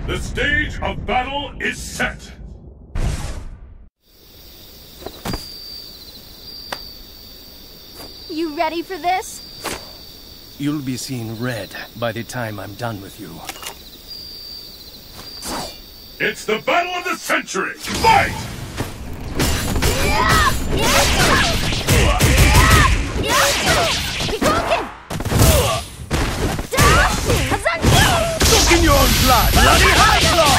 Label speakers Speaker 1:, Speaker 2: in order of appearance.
Speaker 1: The stage of battle is set!
Speaker 2: You ready for this?
Speaker 3: You'll be seeing red by the time I'm done with you.
Speaker 1: It's the battle of the century! Fight!
Speaker 3: Look in your own blood! Bloody high blood!